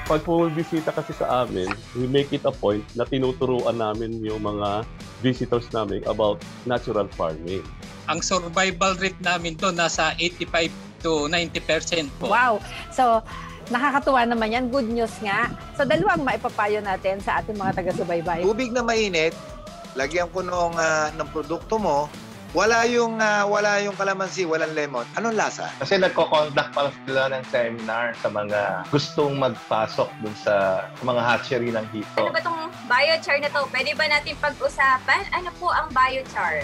Pag pumibisita kasi sa amin, we make it a point na tinuturuan namin yung mga visitors namin about natural farming. Ang survival rate namin doon nasa 85 to 90% po. Wow! So, nakakatuwa naman yan. Good news nga. So, dalawang maipapayo natin sa ating mga taga-subaybay. Tubig na mainit, lagyan ko ng produkto mo, wala yung kalamansi, walang lemon. Anong lasa? Kasi nagko-conduct pa sila ng seminar sa mga gustong magpasok dun sa mga hatchery ng hito. Ano ba itong biochar na to? Pwede ba natin pag-usapan? Ano po ang biochar?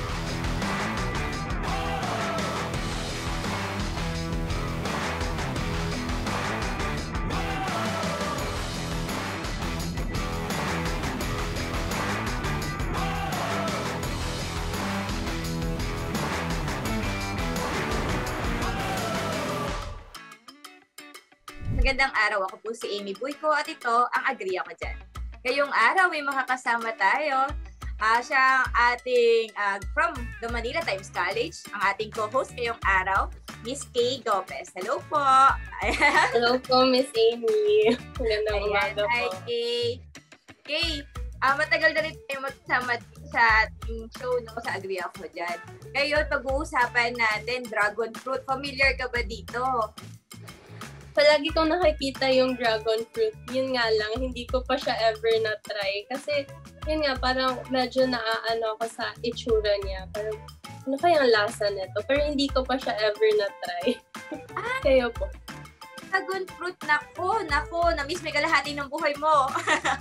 Magandang araw, ako po si Amy Buyko at ito ang Agree Ako Dyan. Ngayong araw may makakasama tayo. Siya ang ating from the Manila Times College, ang ating co-host ngayong araw, Miss Kay Gopez. Hello po! Hello po, Miss Amy. Magandang umaga po. Hi, Kay. Kay, matagal na rin tayo magsama sa ating show sa Agree Ako Dyan. Ngayon, pag-uusapan natin dragon fruit. Familiar ka ba dito? Palagi kong nakikita yung dragon fruit. Yun nga lang, hindi ko pa siya ever na-try. Kasi, yun nga, parang medyo naaano ako sa itsura niya. Parang, ano kayang lasa nito? Pero hindi ko pa siya ever na-try. Kayo po. Dragon fruit, nako, na-miss may kalahati ng buhay mo.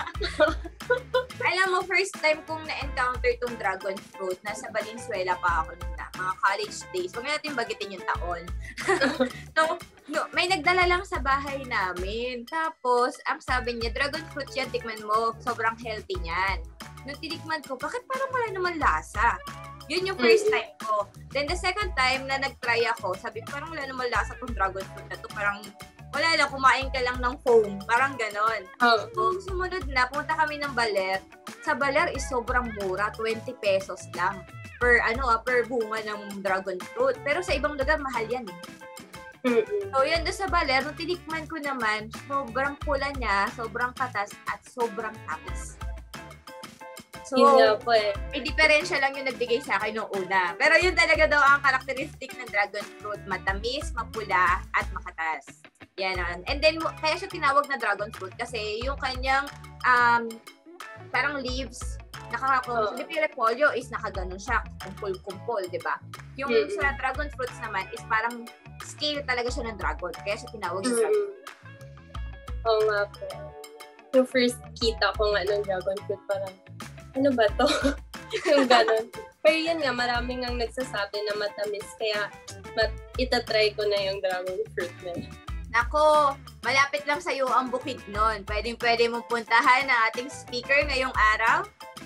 Alam mo, first time kong na-encounter tong dragon fruit, nasa Valenzuela pa ako nung mga college days. Huwag natin bagitin yung taon. So, may nagdala lang sa bahay namin. Tapos, ang sabi niya, dragon fruit yan, tikman mo. Sobrang healthy niyan. Nung tinikman ko, bakit parang wala naman lasa? Yun yung first time ko. Then the second time na nag-try ako, sabi ko, parang wala naman lasa tong dragon fruit na to. Parang, wala lang, kumain ka lang ng foam. Parang ganon. So, sumunod na, pumunta kami ng Baler. Sa Baler is sobrang mura, 20 pesos lang. Per bunga ng dragon fruit. Pero sa ibang lugar, mahal yan eh. So, yun doon sa Baler, nung tinikman ko naman, sobrang pula niya, sobrang katas, at sobrang tamis. So, yun nga po eh. May diferensya lang yung nagbigay sa akin nung una. Pero yun talaga daw ang karakteristik ng dragon fruit. Matamis, mapula, at makatas. Yan. And then, kaya siya tinawag na dragon fruit kasi yung kanyang parang leaves, Di ba yung repolyo is nakaganon siya, kumpul-kumpul, di ba? Yung sa dragon fruits naman is parang scale talaga siya ng dragon. Kaya siya tinawag sa dragon fruit. Oo nga po. Yung first kita ko nga ng dragon fruit, parang, ano ba to? Yung ganon. Pero yun nga, maraming ang nagsasabi na matamis. Kaya, itatry ko na yung dragon fruit na yun. Nako, malapit lang sa'yo ang bukid nun. Pwede mong puntahan ang ating speaker ngayong araw.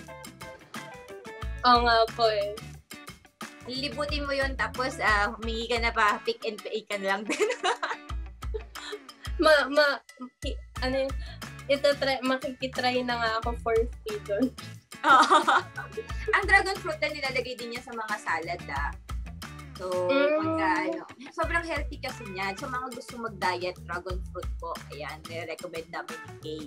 Oo nga po eh. Lilibutin mo yun, tapos humingi ka na pa, pick and pay ka na lang din. Makikitry na nga ako for free doon. Ang dragon fruit na nilalagay din niya sa mga salad So, sobrang healthy kasi niyan. So, mga gusto mag-diet, dragon fruit po, ayan, nire-recommend namin ni Kay.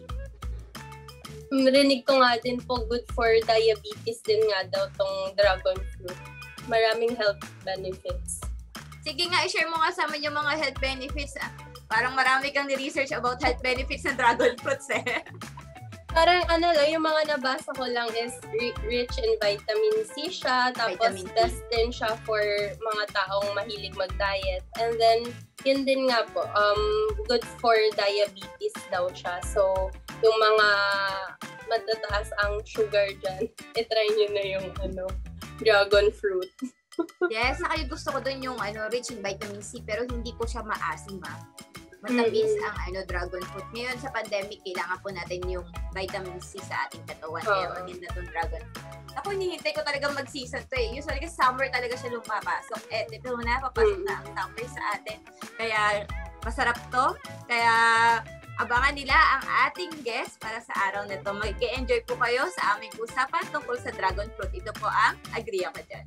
Rinig ko nga din po, good for diabetes din nga daw tong dragon fruit. Maraming health benefits. Sige nga, i-share mo nga sa amin yung mga health benefits. Parang marami kang ni-research about health benefits ng dragon fruits eh. Parang yung mga nabasa ko lang is rich in vitamin C siya, tapos best din siya for mga taong mahilig mag-diet. And then, yun din nga po, good for diabetes daw siya. So, yung mga matataas ang sugar dyan, itry nyo na yung dragon fruit. Yes, saka yung gusto ko dun yung rich in vitamin C, pero hindi po siya maasim Matamis ang dragon fruit. Ngayon sa pandemic, kailangan po natin yung vitamin C sa ating katawan. Kaya maganda itong dragon fruit. Ako, hinihintay ko talaga mag-season to eh. Usually kasi summer talaga siya lumapasok. Ito na, papasok na ang summer sa atin. Kaya masarap to. Kaya abangan nila ang ating guest para sa araw na to. Mag-enjoy po kayo sa aming usapan tungkol sa dragon fruit. Ito po ang Agree Ako Dyan.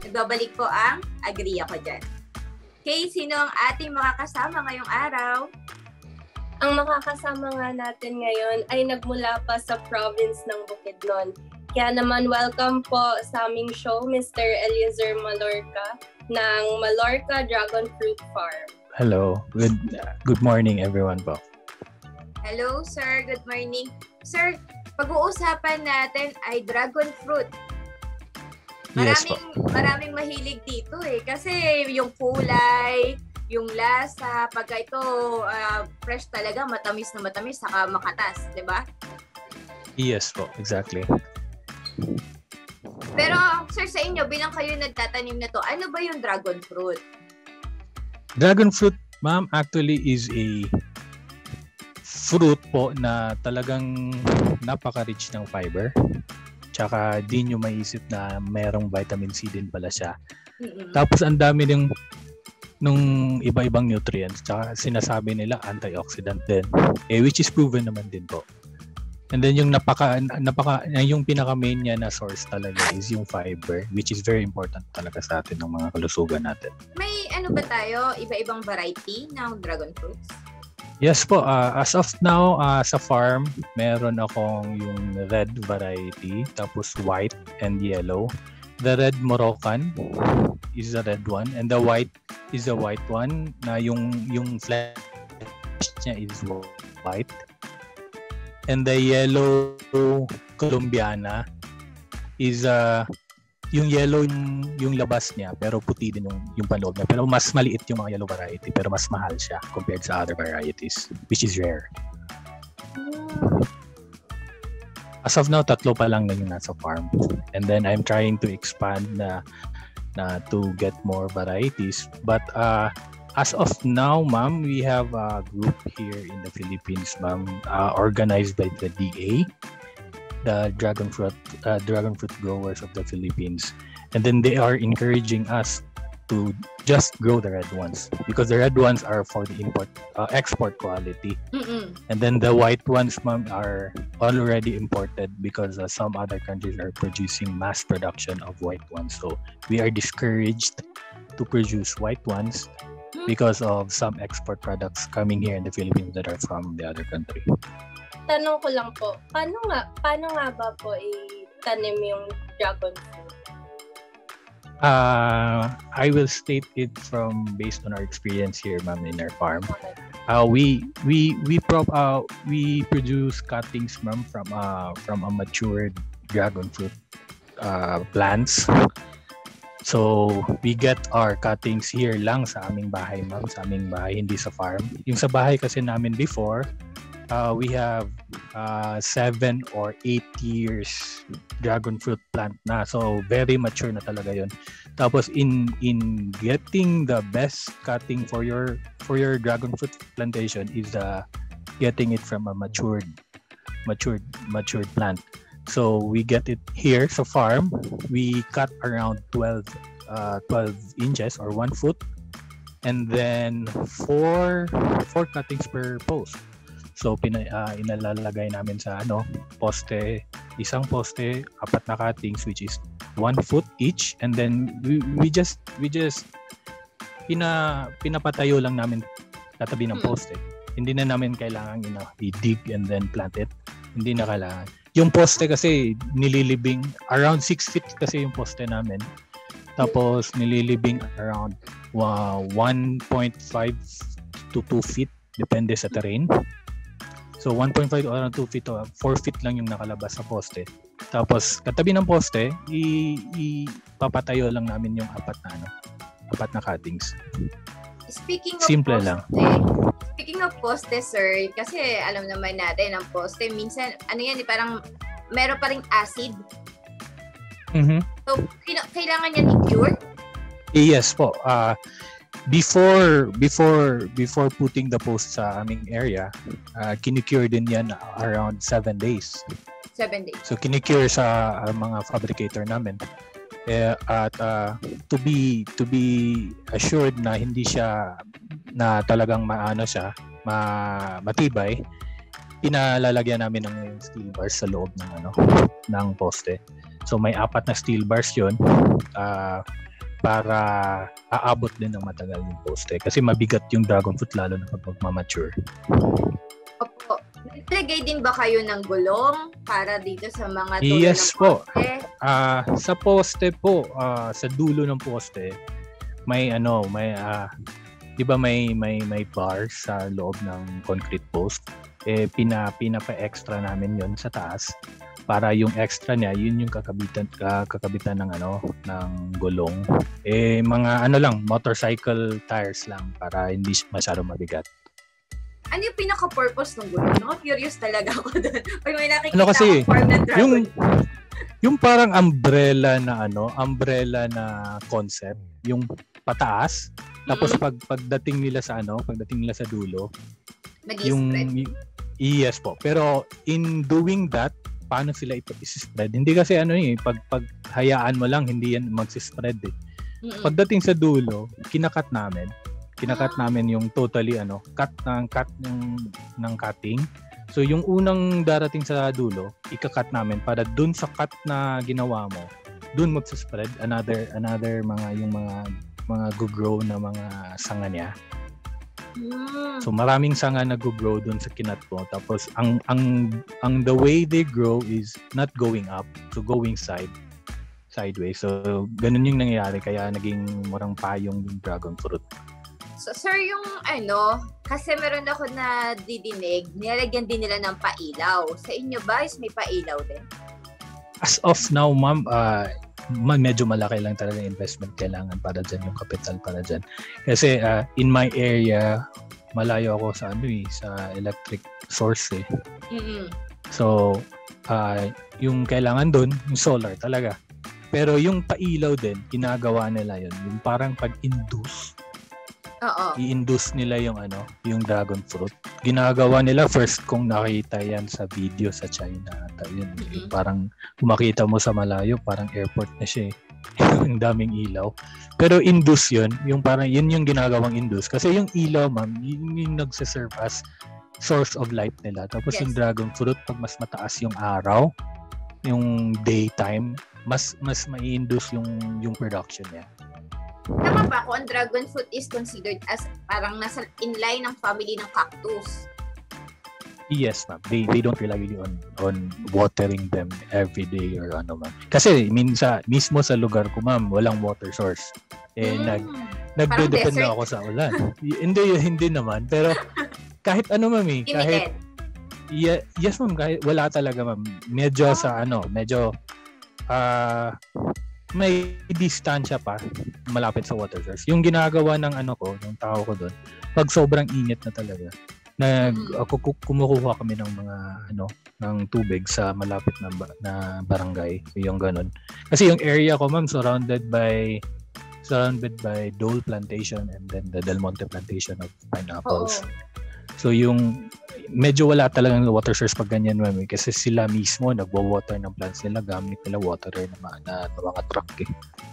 Nagbabalik po ang Agree Ako Dyan. Okay, sino ang ating makakasama ngayong araw? Ang makakasama nga natin ngayon ay nagmula pa sa province ng Bukidnon. Kaya naman welcome po sa aming show, Mr. Eliezer Malorca ng Malorca Dragon Fruit Farm. Hello. Good morning everyone po. Hello, sir. Good morning. Sir, pag-uusapan natin ay dragon fruit. Yes po. Maraming mahilig dito eh. Kasi yung kulay, yung lasa, pagka ito fresh talaga, matamis na matamis, saka makatas, di ba? Yes po, exactly. Pero sir, sa inyo, bilang kayo nagtatanim na to, ano ba yung dragon fruit? Dragon fruit, ma'am, actually is a fruit po na talagang napaka-rich ng fiber. Tsaka di nyo maisip na mayroong vitamin C din pala siya. Tapos ang dami nung iba-ibang nutrients. Tsaka sinasabi nila antioxidant din. Which is proven naman din po. And then yung yung pinaka-main niya na source talaga is yung fiber, which is very important talaga sa atin ng mga kalusugan natin. May ano ba tayo, iba-ibang variety ng dragon fruits? Yes po, as of now sa farm, meron akong yung red variety, tapos white and yellow. The red Moroccan is the red one, and the white is the white one na yung flesh niya is white. And the yellow Colombiana is yung yellow yung labas niya pero puti din yung panloob niya. Pero mas maliit yung mga yellow variety pero mas mahal siya compared sa other varieties, which is rare. As of now, 3 pa lang na yung nasa farm. And then I'm trying to expand na to get more varieties. But as of now, ma'am, we have a group here in the Philippines, ma'am, organized by the DA, the Dragon Fruit Growers of the Philippines. And then they are encouraging us to just grow the red ones because the red ones are for the export quality. And then the white ones, ma'am, are already imported because some other countries are producing mass production of white ones. So we are discouraged to produce white ones because of some export products coming here in the Philippines that are from the other country. Tanong ko lang po, paano nga ba po itanim yung dragon fruit? I will state it based on our experience here, ma'am, in our farm. We produce cuttings, ma'am, from a matured dragon fruit plants. So we get our cuttings here lang sa aming bahay, ma'am, sa aming bahay, hindi sa farm. Yung sa bahay kasi namin before, we have 7 or 8 years dragon fruit plant na. So very mature na talaga yon. Tapos in getting the best cutting for your dragon fruit plantation is getting it from a matured plant. So we get it here sa farm. We cut around 12 inches or 1 foot, and then 4 cuttings per post. So inalalagay namin sa poste, isang poste, 4 na cuttings which is 1 foot each, and then we just pinapatayo lang namin katabi ng poste. Hindi na namin kailangan i-dig and then plant it. Hindi na kailangan. Yung poste kasi nililibing around 6 feet kasi yung poste namin. Tapos nililibing around 1.5 to 2 feet depende sa terrain. So 1.5 to around 2 feet to 4 feet lang yung nakalabas sa poste. Tapos katabi ng poste, ipapatayo lang namin yung 4 na cuttings. Simple lang. Speaking of poste, sir, kasi alam naman natin ang poste, minsan, parang meron pa ring acid. So, kailangan niya i-cure? Yes po. Before putting the post sa aming area, kinikure din yan around 7 days. 7 days. So kinikure sa mga fabricator namin. At to be assured na hindi siya na talagang matibay, pinalalagyan namin ng steel bars sa loob ng poste. So may 4 na steel bars 'yon. para aabot din ng matagal yung poste. Kasi mabigat yung dragon fruit lalo na pag magmamature. Opo. Nilagay din ba kayo ng gulong para dito sa mga dulo Yes ng po. poste? Sa poste po, sa dulo ng poste, may 'di ba may bar sa loob ng concrete post. Pinapa-extra namin 'yon sa taas para yung extra niya, yun yung kakabitan ng ng gulong. Mga motorcycle tires lang para hindi masyado mabigat. Ano yung pinaka-purpose ng gulong? No? Curious talaga ako doon. Pag may nakikita Kasi, akong form ng dragon. Yung parang umbrella na concept, yung pataas, tapos pagdating nila sa dulo, Nag-spread. Yes po. Pero in doing that, paano sila ipag-spread? Hindi kasi pag hayaan mo lang, hindi yan mag-spread eh. Pagdating sa dulo, kinakat namin yung totally cut ng cutting. So yung unang darating sa dulo, ika-cut namin para dun sa cut na ginawa mo, dun mag-spread another mga go-grow na mga sanga niya. So maraming sanga nag-grow dun sa kinat ko. Tapos ang the way they grow is not going up, so going sideways. So ganun yung nangyayari kaya naging murang payong yung dragon fruit. So sir, yung kasi meron ako na didinig, nilalagyan din nila ng pailaw. Sa inyo ba is may pailaw din? As of now, ma'am, medyo malaki lang talaga investment kailangan para dyan, yung capital para dyan. Kasi in my area, malayo ako sa sa electric source eh. So, yung kailangan dun, yung solar talaga. Pero yung pailaw din, ginagawa nila yun. Yung parang pag-induce. I-induce nila yung dragon fruit. Ginagawa nila first kung nakita yan sa video sa China. Yung parang kumakita mo sa malayo, parang airport na siya eh. Ang daming ilaw. Pero induce yun. Yung parang yun yung ginagawang induce. Kasi yung ilaw, ma'am, yung nagsiserve as source of light nila. Tapos yung dragon fruit, pag mas mataas yung araw, yung daytime, mas mai-induce yung production niya. Tama ba kung ang dragon fruit is considered as parang nasa inline ng family ng cactus? Yes, ma'am. They don't rely on watering them every day or ma'am. Kasi mismo sa lugar ko, ma'am, walang water source. Nagde-depend na ako sa ulan. Hindi naman. Pero kahit ma'am eh. Kahit yes, ma'am. Kahit wala talaga, ma'am. Medyo may distansya pa malapit sa water source. Yung ginagawa ng ng tao ko doon, pag sobrang init na talaga, kumukuha kami ng mga ng tubig sa malapit na barangay, yung ganun. Kasi yung area ko, ma'am, surrounded by Dole plantation and then the Del Monte plantation of pineapples. So yung medyo wala talagang water source pag ganyan, ma'am, kasi sila mismo nagwo-water ng plants nila, gamit nila waterer na mga truck eh.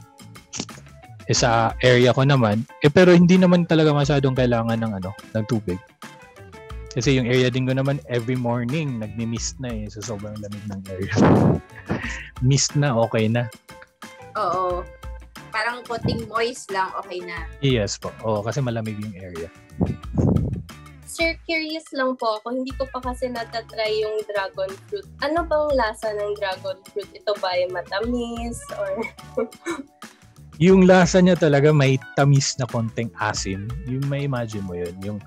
Sa area ko naman, pero hindi naman talaga masyadong kailangan ng tubig. Kasi yung area din ko naman, every morning nagmi-mist na eh, so sobrang lamig ng area. Mist na, okay na. Oo. Parang konting moist lang, okay na. Yes po. Kasi malamig yung area. Sir, curious lang po ako. Hindi ko pa kasi natatry yung dragon fruit. Ano bang lasa ng dragon fruit? Ito ba ay matamis? Or yung lasa niya talaga may tamis na konting asim. Yung may imagine mo yun.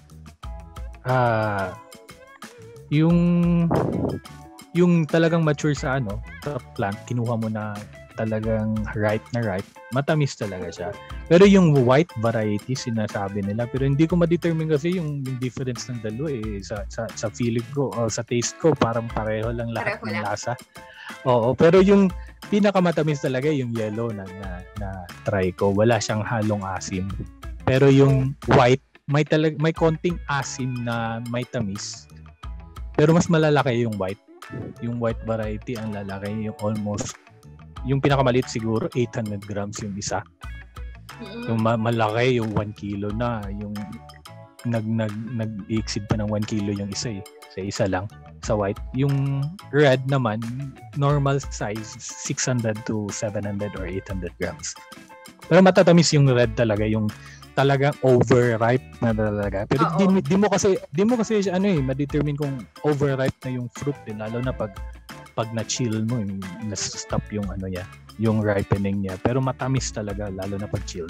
Yung talagang mature sa sa plant, kinuha mo na talagang ripe, matamis talaga siya. Pero yung white variety sinasabi nila, pero hindi ko ma-determine kasi yung difference ng dalawa eh. Sa feeling ko o sa taste ko, parang pareho lang lahat ng lasa. Oo, pero yung pinakamatamis talaga yung yellow na try ko, wala siyang halong asim. Pero yung white, may konting asim na may tamis. Pero mas malalaki yung white. Yung white variety ang lalaki, yung pinakamaliit siguro 800 grams yung isa. Yung malaki yung 1 kilo na, yung nag-exceed pa ng 1 kilo yung isa eh. Sa isa lang sa white. Yung red naman normal size 600 to 700 or 800 grams. Pero matatamis yung red talaga, yung talagang overripe na talaga. Pero di mo kasi ma-determine kung overripe na yung fruit din, lalo na pag na-chill mo, na-stop yung niya, yung ripening niya. Pero matamis talaga, lalo na pag chill.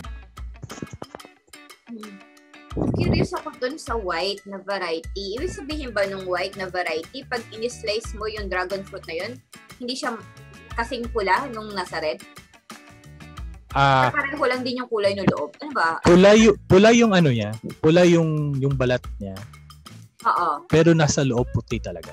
Curious ako dun sa white na variety. Ibig sabihin ba nung white na variety, pag in-slice mo yung dragon fruit na yun, hindi siya kasing pula nung nasa red? Pareho lang din yung kulay ng loob. Ano ba? Pula yung niya. Pula yung balat niya. Oo. Pero nasa loob puti talaga.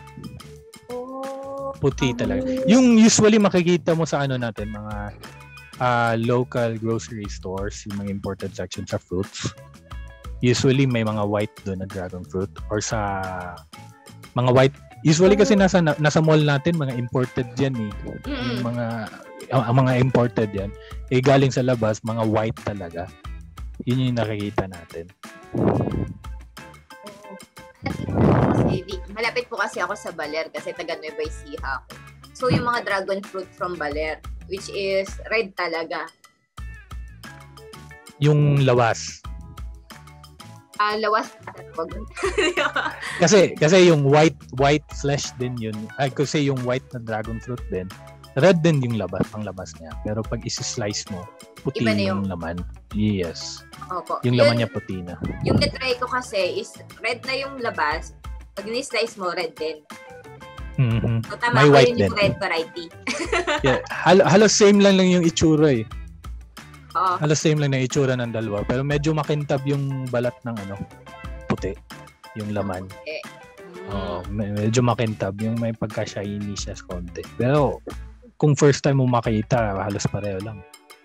Puti talaga. Yung usually makikita mo sa natin, mga local grocery stores, yung mga imported section sa fruits. Usually may mga white doon na dragon fruit, or sa mga white. Usually kasi nasa mall natin mga imported yan eh. Yung mga imported yan. Galing sa labas, mga white talaga. Yun yung nakikita natin. Malapit po kasi ako sa Baler kasi taga Nueva Ecija ako. So yung mga dragon fruit from Baler, which is red talaga. Yung lawas. Lawas. kasi yung white flesh din yun. Kasi yung white na dragon fruit din, red din yung ang labas niya. Pero pag isi-slice mo, puti yung laman. Yes. Opo. Yung laman niya puti na. Yung na-try ko kasi is red na yung labas. Pag ni-slice mo, red din. Mm-hmm. So tama may ko white yun yung din. red variety. Yeah. Halos same lang yung itsura eh. Oo. Halos same lang na itsura ng dalawa. Pero medyo makintab yung balat ng puti. Yung laman. Okay. Medyo makintab. Yung may pagka-shiny siya sa konti. Pero kung first time mo makita, halos pareho lang.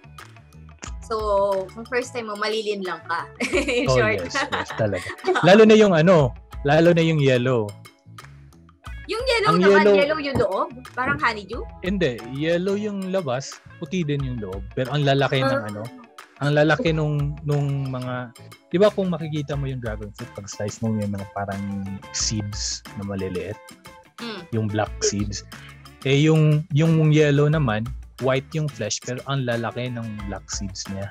So, kung first time mo, malilin lang ka. In short. Yes, talaga. Lalo na yung yellow. Yung yellow yung loob? Parang honeydew? Hindi, yellow yung labas, puti din yung loob. Pero ang lalaki ang lalaki nung mga, di ba kung makikita mo yung dragon fruit, pag slice mo may mga parang seeds na maliliit, yung black seeds. Yung yellow naman, white yung flesh, pero ang lalaki ng black seeds niya.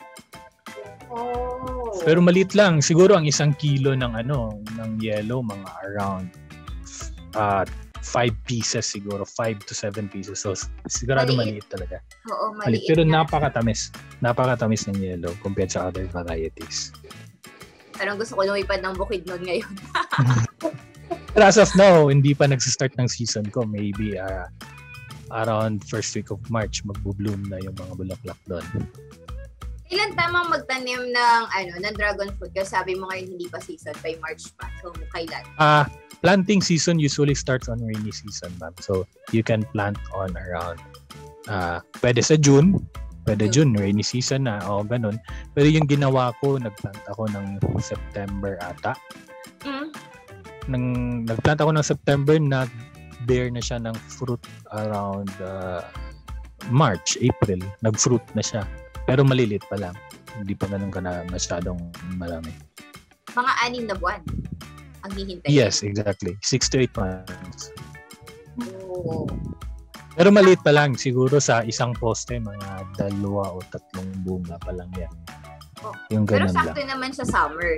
Pero maliit lang, siguro ang 1 kilo ng yellow, mga around 5 pieces siguro, 5 to 7 pieces. So sigurado maliit talaga. Oo, maliit. Pero napakatamis ng yellow compared sa other varieties. Parang gusto ko lumipad ng Bukidnon ngayon. Pero as of now, hindi pa nagsistart ng season ko. Maybe around first week of March, magbo-bloom na yung mga bulaklak doon. Ilan tamang magtanim ng dragon fruit? Kasi sabi mo ngayon hindi pa season, by March pa. So, kailan? Planting season usually starts on rainy season, ma'am. So, you can plant on around, pwede sa June, rainy season na, ganun. Pero yung ginawa ko, nagplant ako ng September ata. Nagplant ako ng September, nag-bear na siya ng fruit around March, April. Nag-fruit na siya. Pero maliliit pa lang. Hindi pa ganun ka na masyadong marami. Mga 6 na buwan ang hihintay. Yes, exactly. 6 to 8 months. Oh. Pero maliit pa lang. Siguro sa isang poste, mga 2 o 3 bunga pa lang yan. Yung ganun pero sakto lang. Naman sa summer.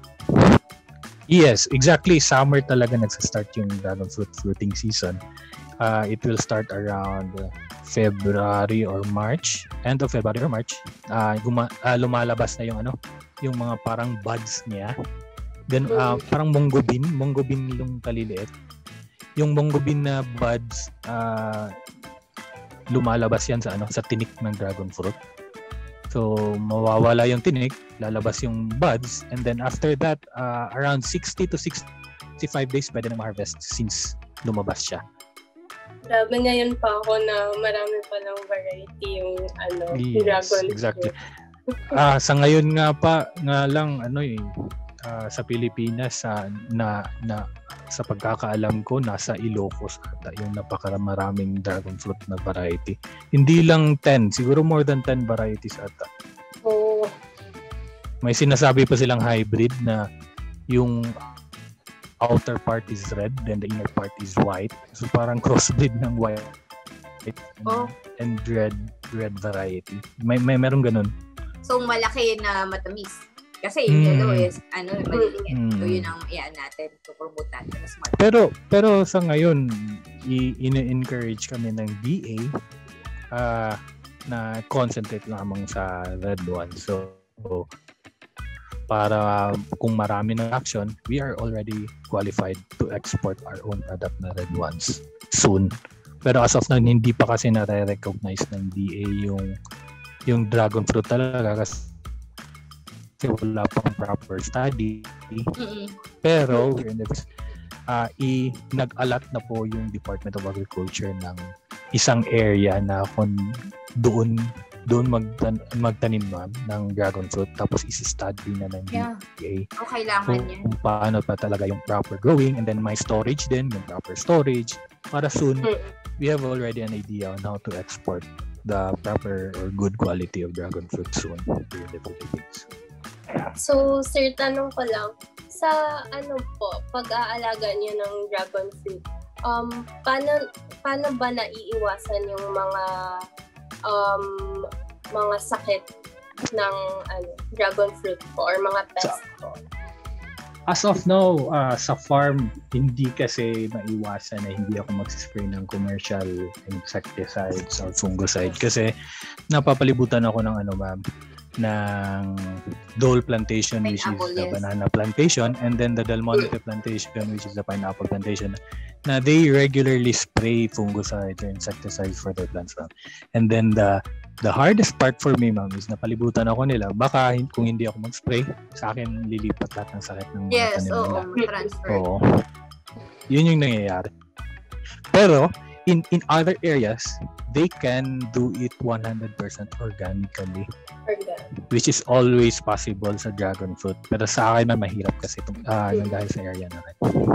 Yes, exactly. Summer talaga nagsa-start yung dragon fruiting season. It will start around February or March. End of February or March. Lumalabas na yung mga parang buds niya. Then parang monggobin yung kaliliit. Yung monggobin na buds lumalabas yan sa tinik ng dragon fruit. So mawawala yung tinik, lalabas yung buds, and then after that around 60 to 65 days pwede na ma-harvest since lumabas siya. Grabe, ngayon pa ako na marami pa ng variety yung dragon. Exactly. Sa ngayon nga lang sa Pilipinas na sa pagkakaalam ko nasa Ilocos ata yung napakamaraming dragon fruit na variety. Hindi lang 10, siguro more than 10 varieties ata. Oh. May sinasabi pa silang hybrid na yung outer part is red, then the inner part is white. So parang crossbreed ng white and red variety. May meron ganun. So, malaki na matamis. Kasi yung yellow is, maliliit. So, yun ang iyan natin to promote natin na smart. Pero sa ngayon, in-encourage kami ng DA na concentrate lamang sa red ones. So, para kung marami ng action, we are already qualified to export our own product na red ones soon. Pero as of now, hindi pa kasi nare-recognize ng DA yung dragon fruit talaga kasi wala pang proper study. Pero nag-allot na po yung Department of Agriculture ng isang area na kung doon magtanim ng dragon fruit tapos isi-study na ng DA. Kailangan yan. Kung paano pa talaga yung proper growing and then may storage din, yung proper storage para soon we have already an idea on how to export the proper or good quality of dragon fruit soon here in the Philippines. So, sir, tanong ko lang, sa pag-aalaga niyo ng dragon fruit, paano ba naiiwasan yung mga sakit ng dragon fruit po or mga pest po? As of now, sa farm, hindi kasi maiwasan na hindi ako mag-spray ng commercial insecticides or fungicide kasi napapalibutan ako ng ng Dole plantation which is the banana plantation and then the Del Monte plantation which is the pineapple plantation na they regularly spray fungicides or insecticides for their plants. And then the hardest part for me, ma'am, is napalibutan ako nila. Baka kung hindi ako mag-spray, sa akin lilipat lahat ng sakit ng mga tanim nila. Transfer. Oo. Yun yung nangyayari. Pero in other areas, they can do it 100% organically. Which is always possible sa dragon fruit. Pero sa akin man mahirap kasi dahil sa area natin.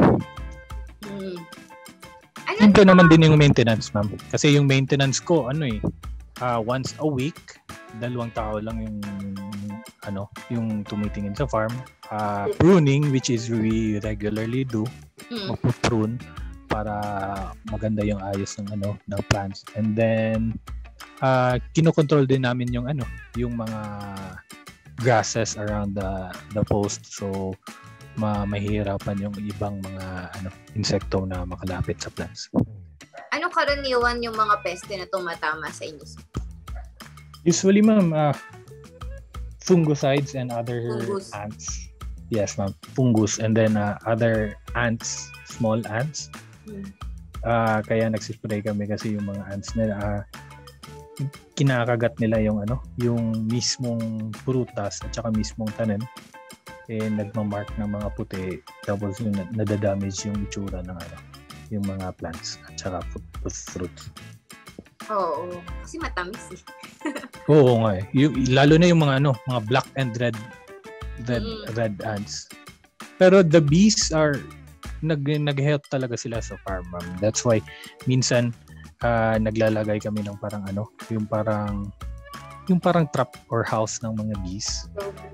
Ito naman din yung maintenance, ma'am. Kasi yung maintenance ko, once a week, 2 tao lang yung tumitingin sa farm. Pruning, which is we regularly do. Magpo-prune para maganda yung ayos ng plants. And then kinokontrol din namin yung mga grasses around the post. So mahihirapan yung ibang mga insekto na makalapit sa plants. Ano karaniwan yung mga peste na tumatama sa inyo? Usually, ma'am, fungicides and other ants. Yes, ma'am. Fungus and then other ants, small ants. Kaya nagsispray kami kasi yung mga ants nila kinakagat nila yung mismong prutas at saka mismong tanim. Nagmamark ng mga puti tapos nadadamage yung itsura ng yung mga plants at saka fruits. Oo, kasi matamis eh. Oo nga eh. Lalo na yung mga black and red ants. Pero the bees are nag-help talaga sila sa farm. That's why minsan naglalagay kami ng yung parang trap or house ng mga bees.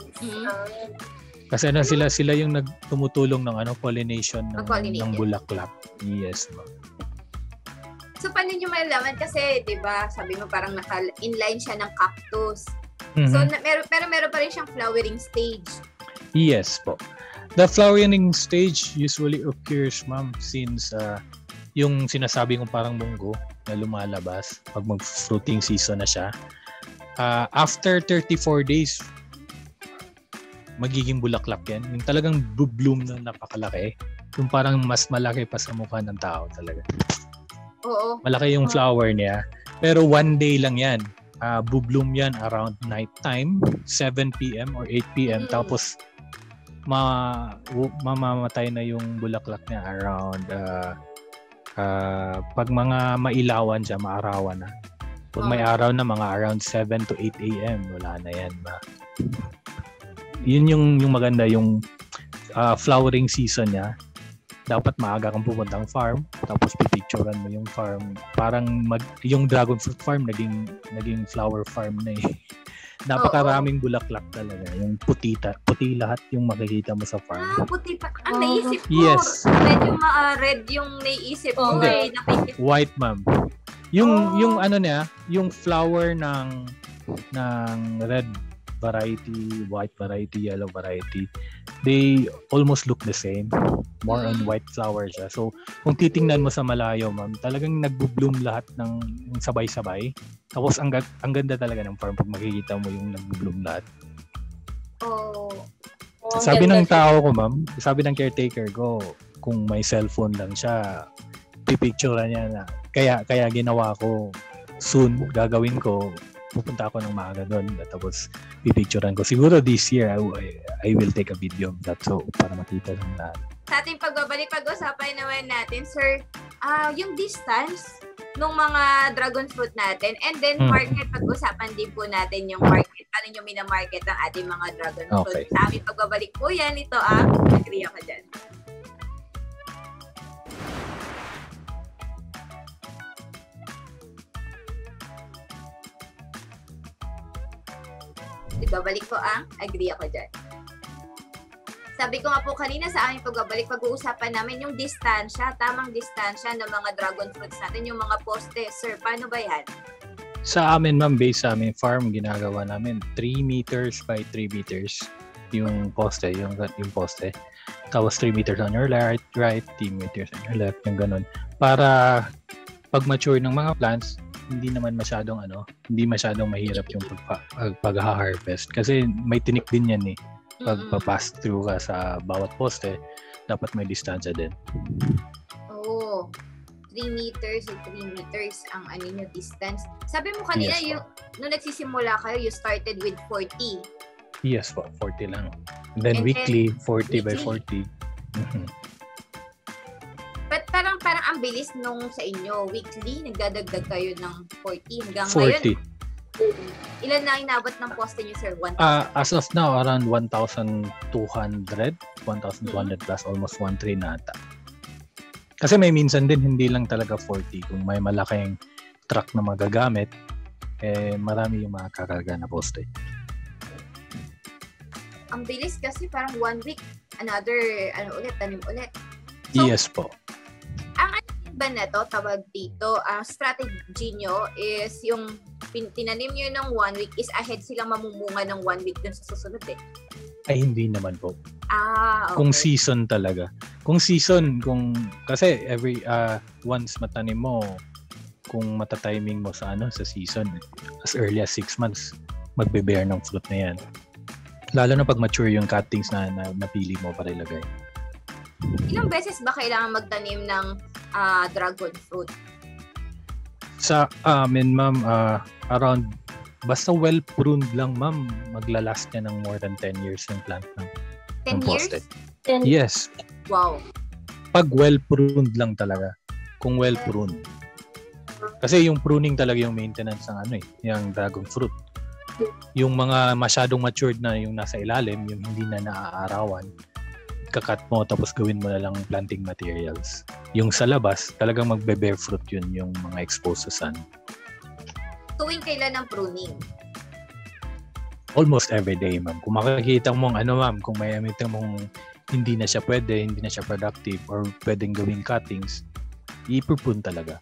Kasi sila yung tumutulong ng pollination ng bulaklak. Yes, ma'am. So paano niyo malalaman kasi 'di ba, sabi mo parang naka-inline siya ng cactus. So meron pa rin siyang flowering stage. Yes po. The flowering stage usually occurs, ma'am, since yung sinasabi kong parang munggo na lumalabas pag mag-fruiting season na siya. After 34 days, magiging bulaklak yan. Yung talagang bloom na napakalaki. Yung parang mas malaki pa sa mukha ng tao talaga. Oo. Malaki yung flower niya. Pero one day lang yan. Bloom yan around night time, 7 p.m. or 8 p.m. Tapos mamamatay na yung bulaklak niya around pag mga mailawan siya, maarawan na. Pag may araw na, mga around 7 to 8 a.m. wala na yan. Yun yung maganda, yung flowering season niya. Dapat maaga kang pupuntang farm, tapos pipicturean mo yung farm. Parang yung dragon fruit farm naging flower farm na eh. Napakaraming bulaklak talaga. Yung puti lahat yung makikita mo sa farm. Puti pa. Naisip ko. Yes. Medyo red yung naisip ko eh. White, ma'am. Yung niya, yung flower ng red variety, white variety, yellow variety, they almost look the same. More on white flower siya. So, kung titingnan mo sa malayo, ma'am, talagang nagbo-bloom lahat ng sabay-sabay. Tapos, ang ganda talaga ng farm pag makikita mo yung nagbo-bloom lahat. Oh. Sabi ng tao ko, ma'am, sabi ng caretaker ko, kung may cellphone lang siya, pipicturean niya na. Kaya ginawa ko, soon, gagawin ko, pupunta ako ng maaga doon. Tapos, pipicturean ko. Siguro this year, I will take a video of that. So, para makita ng lahat. Sa ating pagbabalik, pag-usapan naman natin, sir, yung distance ng mga dragon fruit natin, and then market, pag-usapan din po natin yung market. Paano nyo minamarket ang ating mga dragon fruit. Sa aming pagbabalik po yan, ito agree ako dyan. Babalik po ang agree ako dyan. Sabi ko nga po kanina sa aming pagbabalik, pag-uusapan namin yung distansya, tamang distansya ng mga dragon fruits natin, yung mga poste. Sir, paano ba yan? Sa amin, ma'am, based sa aming farm, ginagawa namin 3 meters by 3 meters yung poste, yung poste. Tapos 3 meters on your right, 3 meters on your left, yung ganun. Para pag mature ng mga plants, hindi naman masyadong mahirap yung pag-harvest kasi may tinik din yan eh. Pag-pass through ka sa bawat poste, dapat may distansya din. Oh, 3 meters o 3 meters ang yung distance. Sabi mo kanina, yes, nung nagsisimula kayo, you started with 40. Yes po, 40 lang. And then weekly, 40 by 40. But parang ang bilis nung sa inyo, weekly, nagdadagdag kayo ng 40 hanggang 40. Ngayon. Ilan na inabot ng poste niyo, sir? 1,000? As of now, around 1,200 plus, almost 1,300 nata. Kasi may minsan din, hindi lang talaga 40. Kung may malaking truck na magagamit, marami yung makakarga na poste. Ang bilis kasi parang 1 week, another, tanim ulit. So, yes po. Ang ba na to, tawag dito, strategy nyo is yung tinanim nyo ng 1 week is ahead silang mamumunga ng 1 week dun sa susunod eh. Ay, hindi naman po. Okay. Kung season talaga. Kasi every, once matanim mo, kung matatiming mo sa season, as early as 6 months, magbe-bear ng fruit na yan. Lalo na pag mature yung cuttings na napili mo para ilagay. Ilang beses ba kailangan magtanim ng dragon fruit? Sa amin, ma'am, around, basta well-pruned lang, ma'am, maglalast niya ng more than 10 years yung plant ng 10 years? poste. Yes. Wow. Pag well-pruned lang talaga. Kung well-pruned. Kasi yung pruning talaga yung maintenance ng yung dragon fruit. Yung mga masyadong matured na yung nasa ilalim, yung hindi na naaarawan, kakat mo tapos gawin mo na lang planting materials. Yung sa labas, talagang magbe-bear fruit yun, yung mga exposed sa sun. Tuwing kailan ng pruning? Almost every day, ma'am. Kung makikita mong ma'am, kung may amitin mong hindi na siya pwede, hindi na siya productive, or pwedeng gawing cuttings, i-prune talaga.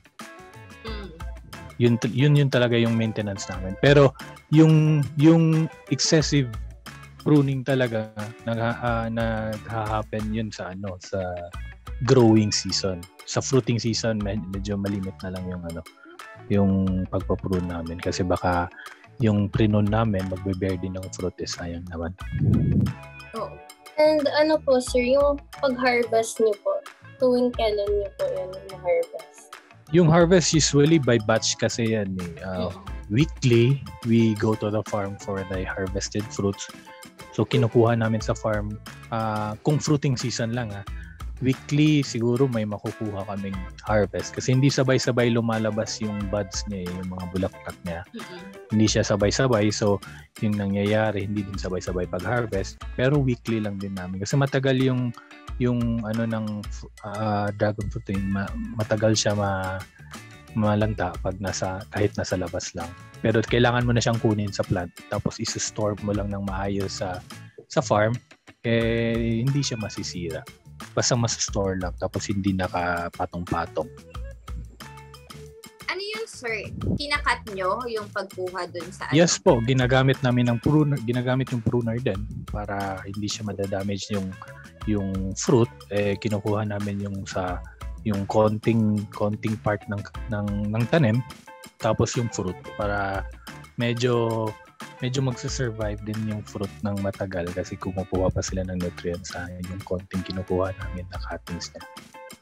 Yun talaga yung maintenance namin. Pero yung excessive pruning talaga nagha-happen yun sa growing season. Sa fruiting season medyo malimit na lang yung pagpa-prune namin kasi baka yung pre-prune namin magbe-bear din ng fruit, sayang naman. Oo. And po sir, yung pag-harvest niyo po, tuwing kailan niyo po yan na-harvest? Yung harvest usually by batch kasi yan weekly we go to the farm for the harvested fruits. So kinukuha namin sa farm kung fruiting season lang weekly siguro may makukuha kaming harvest kasi hindi sabay-sabay lumalabas yung buds niya, yung mga bulaklak niya. Hindi siya sabay-sabay, so yung nangyayari hindi din sabay-sabay pag-harvest, pero weekly lang din namin kasi matagal yung ng dragon fruit matagal siya malanta pag kahit nasa labas lang. Pero kailangan mo na siyang kunin sa plant tapos i-store mo lang ng maayos sa farm, hindi siya masisira. Basta mas-store lang tapos hindi nakapatong-patong. Ano yung sir, kinakat nyo yung pagkuha dun sa Yes po, ginagamit namin yung pruner din para hindi siya madadamage yung fruit. Kinukuha namin yung konting part ng tanim, tapos yung fruit para medyo magse-survive din yung fruit ng matagal kasi kumukuha pa sila ng nutrients sa yung konting kinukuha namin na cuttings niya.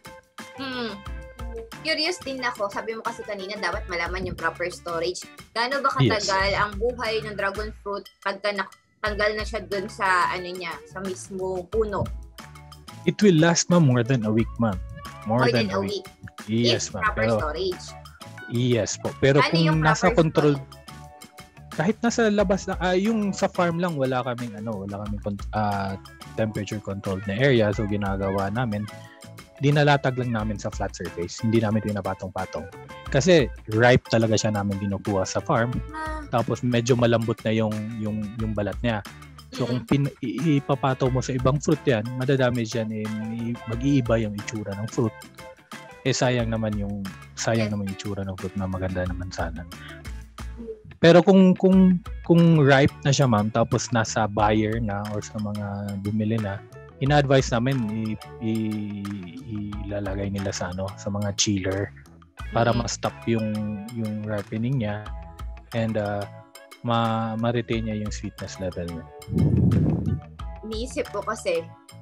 Curious din ako, sabi mo kasi kanina dapat malaman yung proper storage. Gaano ba katagal ang buhay ng dragon fruit pagka tanggal na siya dun sa sa mismo puno? It will last more than a week, ma'am. More than a week. Yes, if ma'am. proper storage. Yes po. Pero kung nasa control, kahit nasa labas na, yung sa farm lang, wala kaming temperature controlled na area. So, ginagawa namin, dinalatag lang namin sa flat surface. Hindi namin pinapatong-patong. Kasi ripe talaga siya namin kinukuha sa farm. Tapos medyo malambot na yung balat niya. So kung ipapataw mo sa ibang fruit yan, madadamage yan, mag-iiba yung itsura ng fruit. Sayang naman yung itsura ng fruit na maganda naman sana. Pero kung ripe na siya, ma'am, tapos nasa buyer na or sa mga bumili na, ina-advise namin ilalagay nila sa mga chiller para ma-stop yung ripening niya and ma-retain niya yung sweetness level niya. Iniisip ko kasi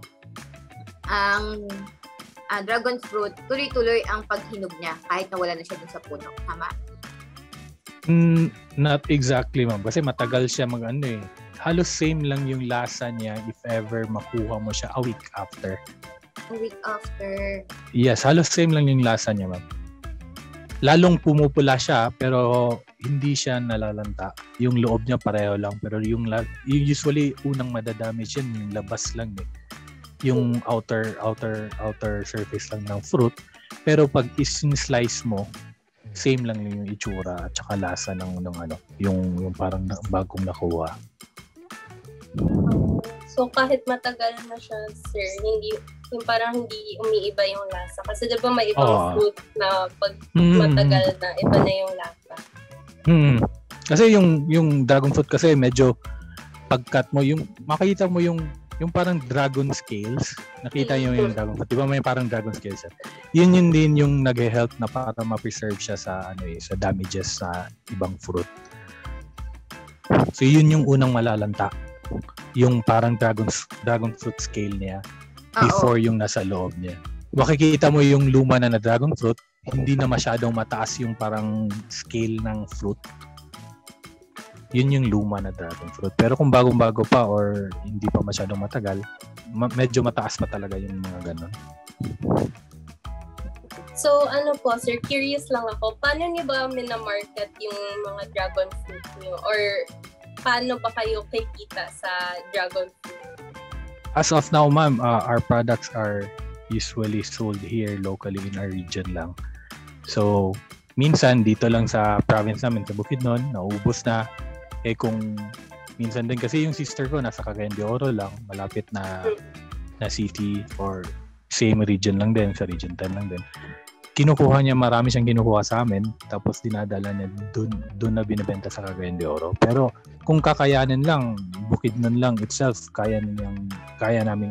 ang dragon fruit, tuloy-tuloy ang paghinog niya kahit nawala na siya dun sa puno. Tama? Not exactly, ma'am. Kasi matagal siya halos same lang yung lasa niya if ever makuha mo siya a week after. A week after? Yes, halos same lang yung lasa niya, ma'am. Lalong pumupula siya pero hindi siya nalalanta. Yung loob niya pareho lang pero yung usually unang madadamage yan yung labas lang yung outer surface lang ng fruit. Pero pag slice mo, same lang yung itsura at saka lasa yung parang bagong nakuha. So kahit matagal na siya, sir, parang hindi umiiba yung lasa. Kasi diba may ibang fruit na pag matagal na, iba na yung lasa. Kasi yung dragon fruit kasi medyo pag-cut mo, makikita mo yung parang dragon scales. Nakita nyo yung dragon fruit. Diba may parang dragon scales? Yun din yung nag-help na para ma-preserve siya sa damages sa ibang fruit. So yun yung unang malalanta. Yung parang dragon fruit scale niya before yung nasa loob niya. Makikita mo yung luma na dragon fruit, hindi na masyadong mataas yung parang scale ng fruit. Yun yung luma na dragon fruit. Pero kung bagong-bago pa or hindi pa masyadong matagal, medyo mataas pa talaga yung mga ganon. So, sir, curious lang ako, paano niyo ba minamarket yung mga dragon fruit niyo? Or paano pa kayo kikita sa dragon fruit? As of now, ma'am, our products are usually sold here locally in our region lang. So, minsan dito lang sa province namin, sa Bukidnon, naubos na. Kung minsan din kasi yung sister ko nasa Cagayan de Oro lang, malapit na city or same region lang din, sa region 10 lang din. Kinukuha niya, marami siyang kinukuha sa amin, tapos dinadala niya dun na binibenta sa Cagayan de Oro. Pero kung kakayanin lang, Bukidnon lang itself, kaya namin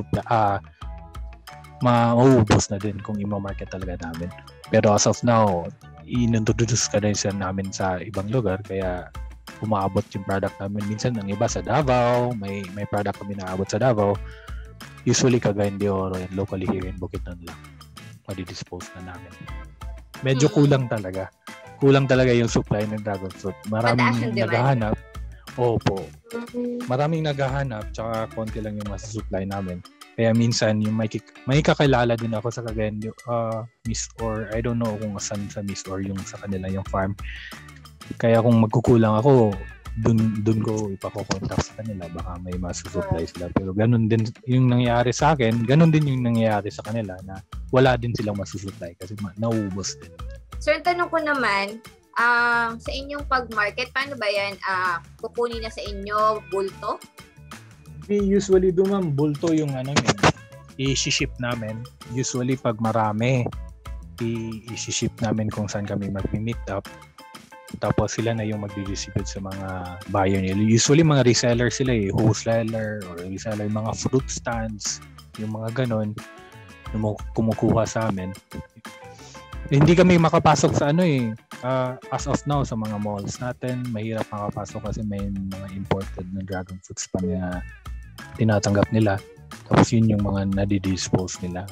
mauubos na din kung i-market talaga namin. Pero as of now, inintroduce ka din siya namin sa ibang lugar, kaya umaabot yung product namin. Minsan ang iba sa Davao, may product kami naabot sa Davao. Usually Cagayan de Oro and locally here in Bukidnon lang. Madi-dispose na namin. Medyo kulang talaga. Kulang talaga yung supply ng dragon fruit. Maraming naghahanap. Opo. Maraming naghahanap, tsaka konti lang yung masa-supply namin. Kaya minsan, yung may kakilala din ako sa Cagayan de Miss or I don't know kung saan sa Miss or yung sa kanila yung farm. Kaya kung magkukulang ako, dun ko ipakokontak sa kanila, baka may masusupply sila. Pero ganun din yung nangyayari sa akin, ganun din yung nangyayari sa kanila na wala din silang masusupply kasi nauubos din. Sir, tanong ko naman, sa inyong pag-market, paano ba yan? Kukunin na sa inyo bulto? We usually do, ma'am, bulto yung i-ship namin. Usually pag marami. i-ship namin kung saan kami mag-meet up. Tapos sila na yung magdi-distribute sa mga buyer nila. Usually mga reseller sila wholesaler or reseller, mga fruit stands, yung mga ganon, yung kumukuha sa amin. Hindi kami makapasok sa as of now sa mga malls natin. Mahirap makapasok kasi may mga imported na dragon fruits pa na tinatanggap nila. Tapos yun yung mga nadi-dispose nila.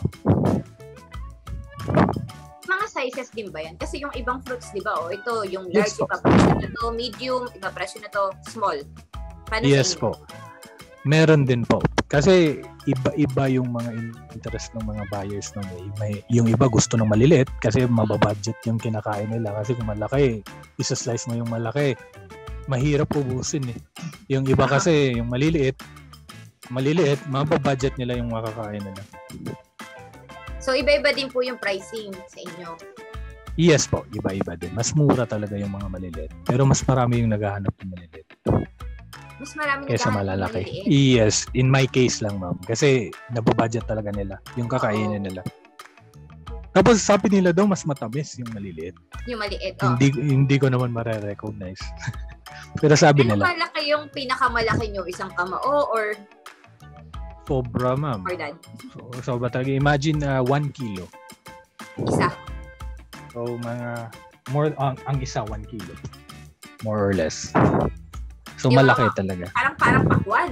Mga sizes din ba yan? Kasi yung ibang fruits, di ba? Ito, yung Yes, large, iba presyo na to, medium, iba presyo na to, small. Paano Yes sa inyo? po. Meron din po. Kasi iba-iba yung mga interest ng mga buyers nun. Yung iba gusto ng maliliit kasi mababudget yung kinakain nila. Kasi kung malaki, isa-slice mo yung malaki, mahirap ubusin eh. Yung iba kasi, yung maliliit, mababudget nila yung makakain nila. So, iba-iba din po yung pricing sa inyo. Yes po, iba-iba din. Mas mura talaga yung mga maliliit. Pero mas marami yung naghahanap ng maliliit Mas marami kaysa naghahanap ng malalaki. maliliit. Yes, in my case lang, ma'am. Kasi nababudget talaga nila yung kakainin nila. Tapos sabi nila daw mas matamis yung maliliit. Yung maliit, Hindi ko naman mare-recognize. Pero sabi Ano nila, malaki yung pinakamalaki nyo? Isang kamao or sobra, ma'am. more than? Sobra talaga. Imagine 1 kilo. Isa. So, mga ang isa 1 kilo. More or less. So, Yung malaki mga- talaga. Parang pakwan.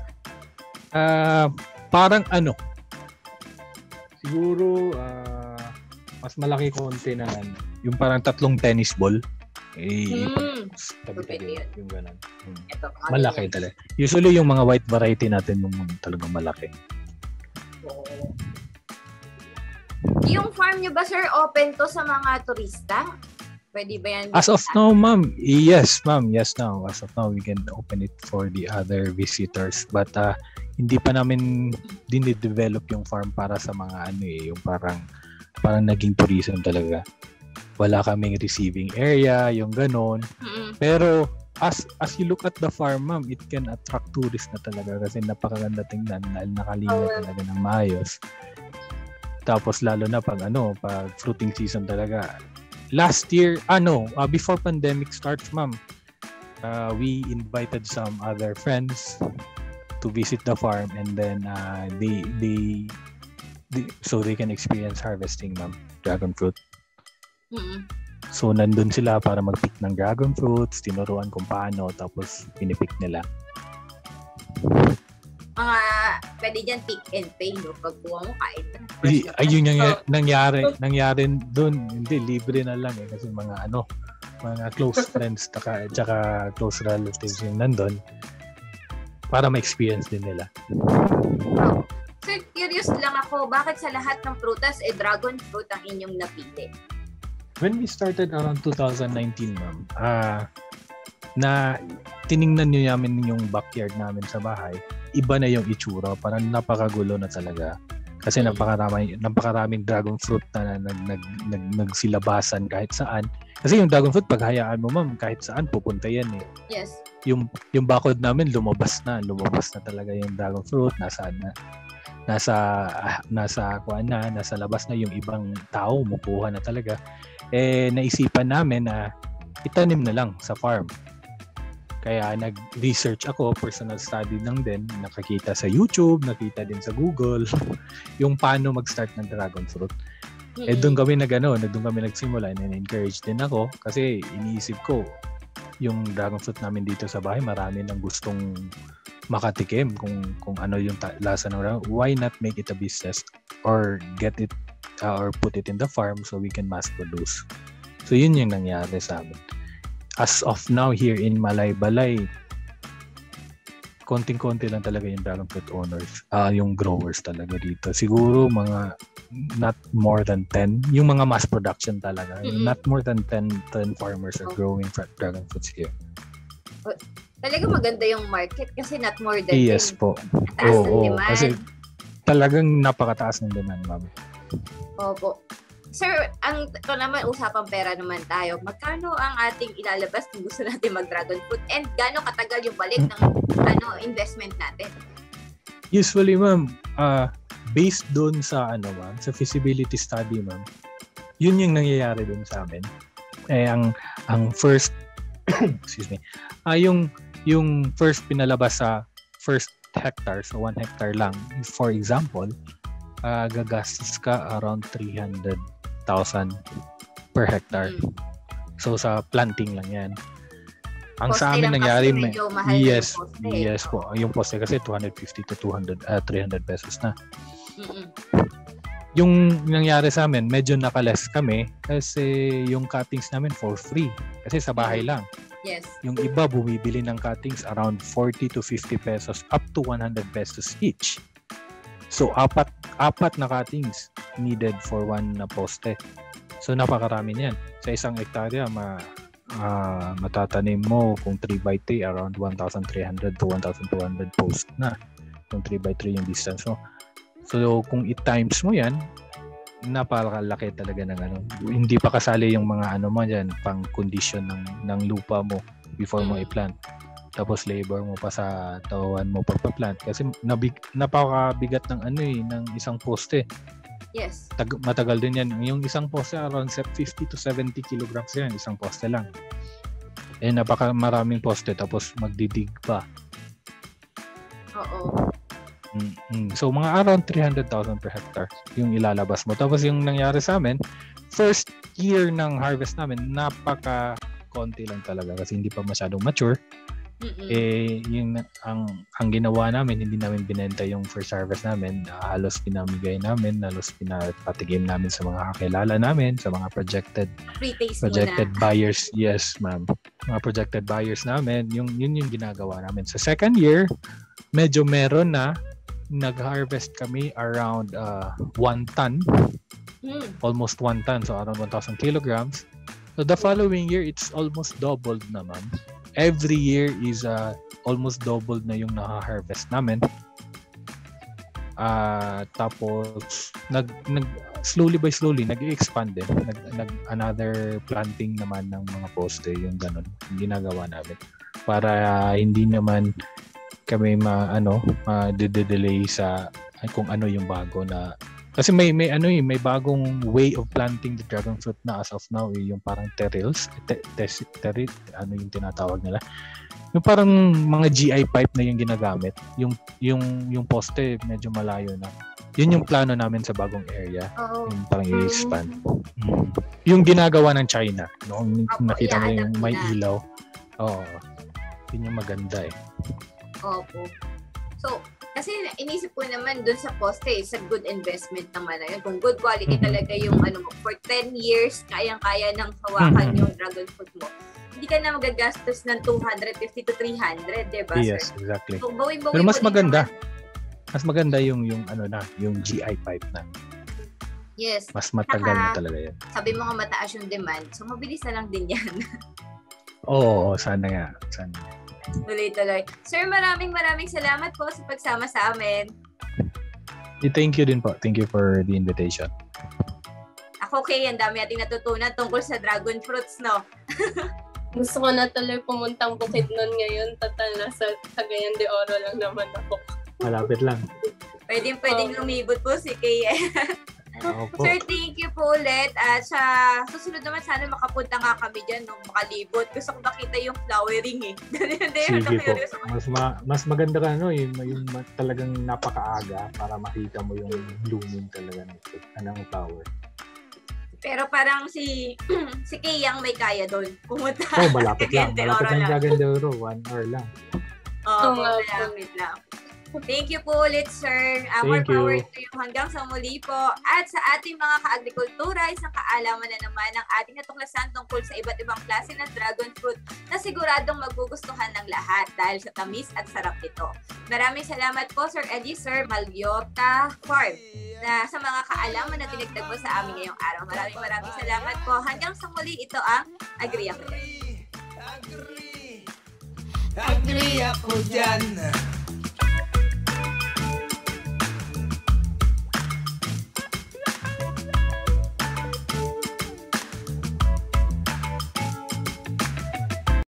Parang siguro mas malaki konti na yung parang 3 tennis ball. Tabi-tabi Pwede yun. yung ganun. Ito, Malaki talaga. Usually yung mga white variety natin yung talagang malaki. Yung farm nyo ba, sir, open to sa mga turista? Pwede ba yan? As of now, ma'am, yes, ma'am. Yes, now. As of now, we can open it for the other visitors. But hindi pa namin dinidevelop yung farm para sa mga yung parang naging tourism talaga. Wala kaming receiving area, yung ganon. Pero as you look at the farm, ma'am, it can attract tourists na talaga kasi napakaganda tingnan dahil nakalinya talaga ng maayos. Tapos lalo na pag fruiting season talaga. Last year, before pandemic starts, ma'am, we invited some other friends to visit the farm and then so they can experience harvesting, ma'am, dragon fruit. So nandun sila para mag-pick ng dragon fruits, tinuruan kung paano, tapos pinipick nila. Pwede dyan pick and pay, no? Pagkuha mo, kain na. Ayun yung nangyari dun. Hindi, libre na lang kasi mga close friends tsaka close relatives yung nandun para ma-experience din nila. So, curious lang ako, bakit sa lahat ng prutas, dragon fruit ang inyong napili? When we started around 2019, ma'am, na tiningnan niyo namin yung backyard namin sa bahay, iba na yung itsura, parang napakagulo na talaga. Kasi napakaraming dragon fruit na nagsilabasan kahit saan. Kasi yung dragon fruit, pag hayaan mo, ma'am, kahit saan pupunta yan eh. Yes. Yung bakod namin lumabas na talaga yung dragon fruit, nasa labas na, yung ibang tao mukuha na talaga. Naisipan namin na itanim na lang sa farm. Kaya nag-research ako, personal study lang din, nakakita sa YouTube, nakita din sa Google, yung paano mag-start ng dragon fruit. Doon kami nagsimula and encourage din ako kasi iniisip ko, yung dragon fruit namin dito sa bahay, marami nang gustong makatikim kung ano yung lasa ng dragon. Why not make it a business or get it or put it in the farm so we can mass produce? So yun yung nangyari sa amin. As of now here in Malaybalay, konting-konti lang talaga yung dragon fruit owners, yung growers talaga dito. Siguro mga not more than 10, yung mga mass production talaga. Not more than 10 farmers are growing dragon fruits here. Talaga maganda yung market kasi not more than Yes 10. po. Taas ng demand. Kasi talagang napakataas ng demand, ma'am. Opo. Sir, ito naman, usapang pera naman tayo. Magkano ang ating ilalabas kung gusto natin mag-dragon fruit? And gaano katagal yung balik ng investment natin? Usually, ma'am, based doon sa sa feasibility study, ma'am, Yun yung nangyayari din sa amin. Ang first excuse me. Yung first pinalabas sa first hectare, so 1 hectare lang. For example, gagastos ka around 300,000 per hectare. So sa planting lang 'yan. Ang Poste sa amin lang nangyari, kasi medyo mahal yes, yung poste. yes po. Yung poste kasi 250 to 300 pesos na. Yung nangyari sa amin, medyo nakaless kami kasi yung cuttings namin for free. Kasi sa bahay lang. Yes. Yung iba bumibili ng cuttings around 40 to 50 pesos up to 100 pesos each. So apat na cuttings needed for one na poste. So napakarami niyan. Sa isang hektarya matatanim mo kung 3x3 around 1,300 to 1,200 post na. Kung 3x3 yung distance mo. So kung i-times mo yan, napakalaki talaga ng ano. Hindi pa kasali yung mga ano mo diyan, pang condition ng lupa mo before mo i-plant. Tapos labor mo pa sa tawan mo pagpa-plant kasi napakabigat ng ng isang poste. Yes. Matagal din yan. Yung isang poste around 50 to 70 kilograms yan, isang poste lang. Napaka-maraming poste tapos magdidig pa. Oo. So mga around 300,000 per hectare yung ilalabas mo. Tapos yung nangyari sa amin, first year ng harvest namin, napaka-konti lang talaga kasi hindi pa masyadong mature. Yung ang ginawa namin, hindi namin binenta yung first harvest namin. Halos pinamigay namin, halos pinapatigim namin sa mga kakilala namin, sa mga projected buyers. Yes, ma'am. Mga projected buyers namin, yun yung ginagawa namin. Sa second year, medyo meron na. Nag-harvest kami around 1 ton. Almost 1 ton, so around 1,000 kilograms. So the following year, it's almost doubled naman. Every year is almost doubled na yung na-harvest namin. Tapos slowly by slowly nag-expand din. Another planting naman ng mga poste, yung ganun yung ginagawa namin para hindi naman kami delay sa kung ano yung bago na kasi may bagong way of planting the dragon fruit na as of now yung parang terils yung tinatawag nila, yung parang mga GI pipe na yung ginagamit, yung poste medyo malayo na. Yun yung plano namin sa bagong area. Yung parang i-expand. Yung ginagawa ng China noong nakita mo yung may ilaw. Yun yung maganda Opo. So, kasi inisip ko naman dun sa poste, it's a good investment naman na yun. Kung good quality talaga yung for 10 years, kayang-kaya nang hawakan yung dragon fruit mo. Hindi ka na magagastos ng 250 to 300, diba, yes, sir? exactly. So, bawing-bawing pero mas maganda. Naman. Mas maganda yung yung GI pipe na. Yes. Mas matagal na talaga yan. Sabi mo nga mataas yung demand, so mabilis na lang din yan. Oo, sana nga. Sana. Tuloy-tuloy. Sir, maraming salamat po sa pagsama sa amin. Thank you din po. Thank you for the invitation. Ako, Kay, ang dami nating natutunan tungkol sa dragon fruits, no? Gusto ko na tuloy pumuntang Bukidnon ngayon. Total, nasa Cagayan de Oro lang naman ako. Malapit lang. Pwedeng lumibot po si Kay. Sir, thank you po ulit. At sa susunod naman, sana makapunta nga kami dyan nung makalibot. Gusto ko makita yung flowering Sige po. Mas maganda ka yung talagang napakaaga para makita mo yung blooming talaga ng flower. Pero parang si Kayang may kaya doon. Pumunta. Malapit lang. Malapit lang Cagayan de Oro. 1 hour lang. Malapit lang. Thank you po ulit, sir. More power to you hanggang sa muli po. At sa ating mga ka-agrikultura, isang kaalaman na naman ang ating natuklasan tungkol sa iba't ibang klase ng dragon fruit na siguradong magugustuhan ng lahat dahil sa tamis at sarap nito. Maraming salamat po, Sir Eddie, Sir Malyota Farm, na sa mga kaalaman na tinagdag mo sa amin ngayong araw. Maraming salamat po. Hanggang sa muli, ito ang Agri Ako Dyan. Agree ako dyan.